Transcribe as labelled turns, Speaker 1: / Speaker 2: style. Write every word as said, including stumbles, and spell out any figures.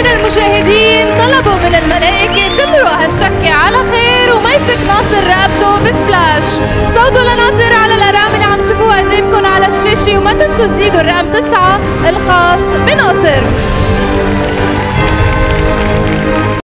Speaker 1: من المشاهدين طلبوا من الملائكة تمروا هالشكة على خير وما يفك ناصر رقبته بسبلاش. صوتوا لناصر على الأرقام اللي عم تشوفوها قدامكم على الشاشة، وما تنسوا تزيدوا الرقم تسعة الخاص بناصر.